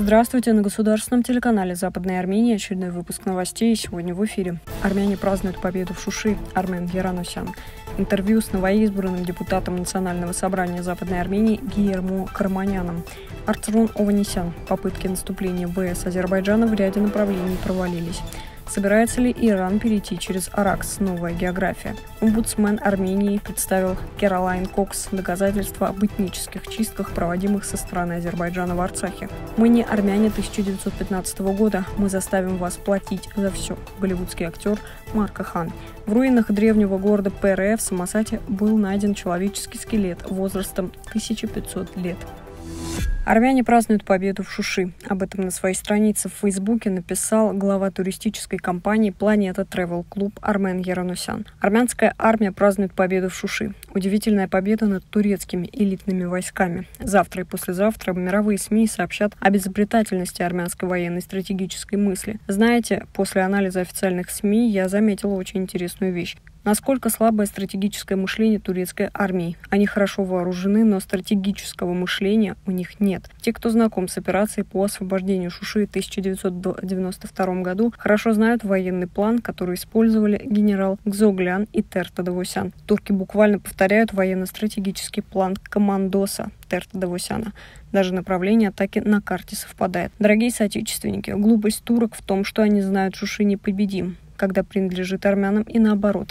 Здравствуйте, на государственном телеканале Западной Армении очередной выпуск новостей. Сегодня в эфире. Армяне празднуют победу в Шуши. Армен Яраносян. Интервью с новоизбранным депутатом Национального собрания Западной Армении Гиермо Караманяном. Арцрун Ованесян. Попытки наступления ВС Азербайджана в ряде направлений провалились. Собирается ли Иран перейти через Аракс? Новая география. Омбудсмен Армении представил Кэролайн Кокс доказательства об этнических чистках, проводимых со стороны Азербайджана в Арцахе. «Мы не армяне 1915 года. Мы заставим вас платить за все». Голливудский актер Марк Хан. В руинах древнего города ПРФ в Самосате был найден человеческий скелет возрастом 1500 лет. Армяне празднуют победу в Шуши. Об этом на своей странице в Фейсбуке написал глава туристической компании «Планета Travel Club» Армен Яраносян. Армянская армия празднует победу в Шуши. Удивительная победа над турецкими элитными войсками. Завтра и послезавтра мировые СМИ сообщат об изобретательности армянской военной стратегической мысли. Знаете, после анализа официальных СМИ я заметила очень интересную вещь. Насколько слабое стратегическое мышление турецкой армии. Они хорошо вооружены, но стратегического мышления у них нет. Те, кто знаком с операцией по освобождению Шуши в 1992 году, хорошо знают военный план, который использовали генерал Гзоглян и Терта Давосян. Турки буквально повторяют военно-стратегический план командоса Терта Давосяна. Даже направление атаки на карте совпадает. Дорогие соотечественники, глупость турок в том, что они знают Шуши непобедим, когда принадлежит армянам, и наоборот.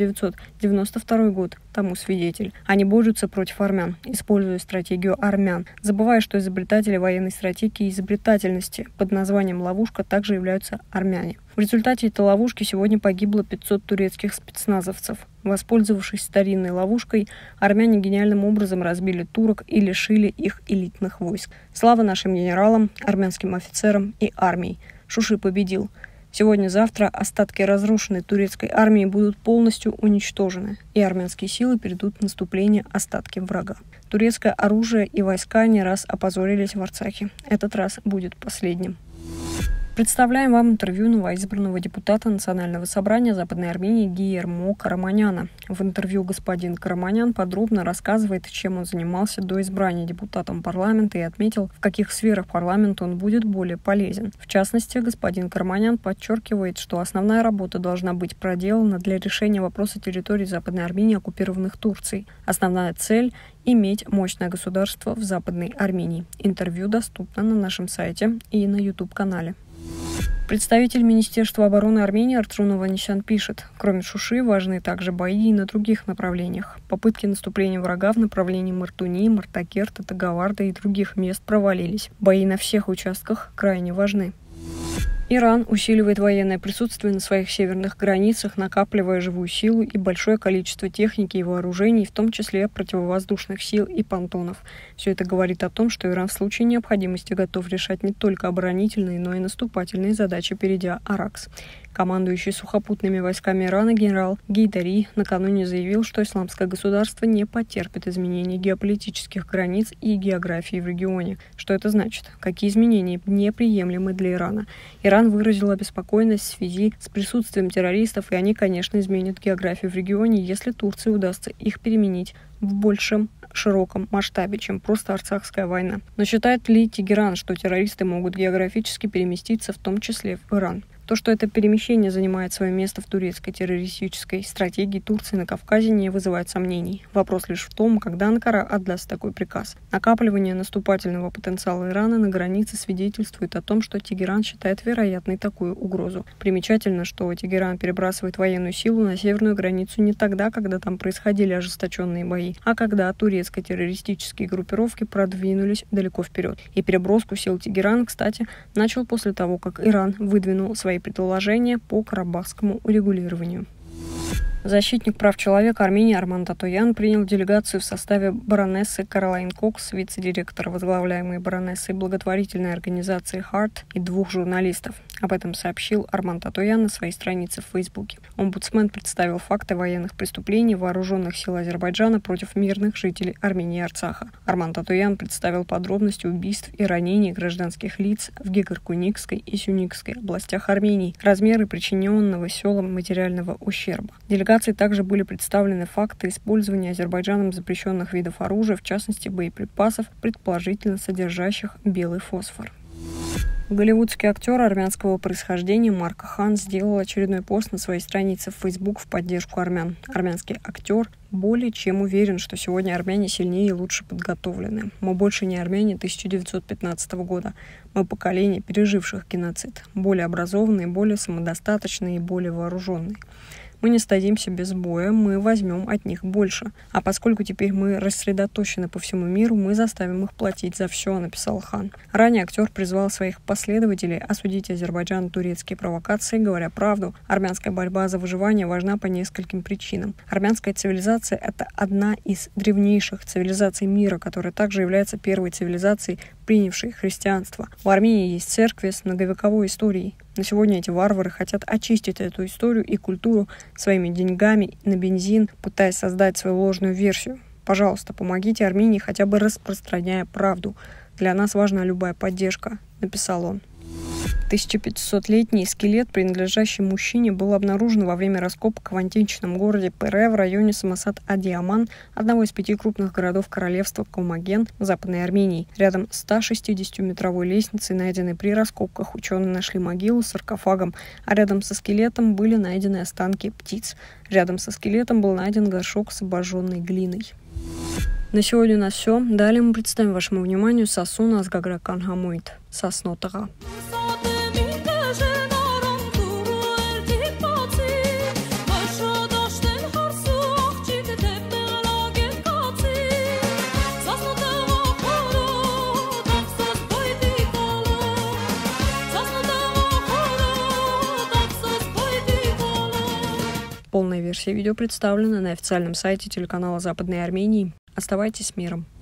1992 год тому свидетель. Они борются против армян, используя стратегию армян, забывая, что изобретатели военной стратегии и изобретательности под названием «ловушка» также являются армяне. В результате этой ловушки сегодня погибло 500 турецких спецназовцев. Воспользовавшись старинной ловушкой, армяне гениальным образом разбили турок и лишили их элитных войск. Слава нашим генералам, армянским офицерам и армии. Шуши победил. Сегодня-завтра остатки разрушенной турецкой армии будут полностью уничтожены, и армянские силы перейдут в наступление остатки врага. Турецкое оружие и войска не раз опозорились в Арцахе. Этот раз будет последним. Представляем вам интервью новоизбранного депутата Национального собрания Западной Армении Гиермо Караманяна. В интервью господин Караманян подробно рассказывает, чем он занимался до избрания депутатом парламента, и отметил, в каких сферах парламента он будет более полезен. В частности, господин Караманян подчеркивает, что основная работа должна быть проделана для решения вопроса территорий Западной Армении, оккупированных Турцией. Основная цель – иметь мощное государство в Западной Армении. Интервью доступно на нашем сайте и на YouTube-канале. Представитель Министерства обороны Армении Арцрун Ованесян пишет: кроме Шуши важны также бои и на других направлениях. Попытки наступления врага в направлении Мартуни, Мартакерта, Тагаварда и других мест провалились. Бои на всех участках крайне важны. Иран усиливает военное присутствие на своих северных границах, накапливая живую силу и большое количество техники и вооружений, в том числе противовоздушных сил и понтонов. Все это говорит о том, что Иран в случае необходимости готов решать не только оборонительные, но и наступательные задачи, перейдя Аракс. Командующий сухопутными войсками Ирана генерал Гейдари накануне заявил, что исламское государство не потерпит изменений геополитических границ и географии в регионе. Что это значит? Какие изменения неприемлемы для Ирана? Иран выразил обеспокоенность в связи с присутствием террористов, и они, конечно, изменят географию в регионе, если Турции удастся их переменить в большем широком масштабе, чем просто Арцахская война. Но считает ли Тегеран, что террористы могут географически переместиться, в том числе в Иран? То, что это перемещение занимает свое место в турецкой террористической стратегии Турции на Кавказе, не вызывает сомнений. Вопрос лишь в том, когда Анкара отдаст такой приказ. Накапливание наступательного потенциала Ирана на границе свидетельствует о том, что Тегеран считает вероятной такую угрозу. Примечательно, что Тегеран перебрасывает военную силу на северную границу не тогда, когда там происходили ожесточенные бои, а когда турецко-террористические группировки продвинулись далеко вперед. И переброску сил Тегеран, кстати, начал после того, как Иран выдвинул свои предложения по карабахскому урегулированию. Защитник прав человека Армении Арман Татоян принял делегацию в составе баронессы Кэролайн Кокс, вице-директора возглавляемой баронессой благотворительной организации «Харт» и 2 журналистов. Об этом сообщил Арман Татоян на своей странице в Фейсбуке. Омбудсмен представил факты военных преступлений вооруженных сил Азербайджана против мирных жителей Армении и Арцаха. Арман Татоян представил подробности убийств и ранений гражданских лиц в Гегаркуникской и Сюникской областях Армении, размеры причиненного селам материального ущерба. Делегации также были представлены факты использования Азербайджаном запрещенных видов оружия, в частности боеприпасов, предположительно содержащих белый фосфор. Голливудский актер армянского происхождения Марк Хан сделал очередной пост на своей странице в Facebook в поддержку армян. Армянский актер более чем уверен, что сегодня армяне сильнее и лучше подготовлены. Мы больше не армяне 1915 года. Мы поколение переживших геноцид. Более образованные, более самодостаточные и более вооруженные. Мы не сдадимся без боя, мы возьмем от них больше. А поскольку теперь мы рассредоточены по всему миру, мы заставим их платить за все, написал Хан. Ранее актер призвал своих последователей осудить Азербайджан-турецкие провокации, говоря правду. Армянская борьба за выживание важна по нескольким причинам. Армянская цивилизация – это одна из древнейших цивилизаций мира, которая также является первой цивилизацией, принявшей христианство. В Армении есть церкви с многовековой историей. На сегодня эти варвары хотят очистить эту историю и культуру своими деньгами на бензин, пытаясь создать свою ложную версию. Пожалуйста, помогите Армении, хотя бы распространяя правду. Для нас важна любая поддержка, написал он. 1500-летний скелет, принадлежащий мужчине, был обнаружен во время раскопок в античном городе Пере в районе Самосад-Адиаман, одного из 5 крупных городов королевства Комаген в Западной Армении. Рядом с 160-метровой лестницей, найденной при раскопках, ученые нашли могилу с саркофагом, а рядом со скелетом были найдены останки птиц. Рядом со скелетом был найден горшок с обожженной глиной. На сегодня у нас все. Далее мы представим вашему вниманию Сасуна Азгагракан Хамуит. Соснотага. Полная версия видео представлена на официальном сайте телеканала Западной Армении. Оставайтесь с миром.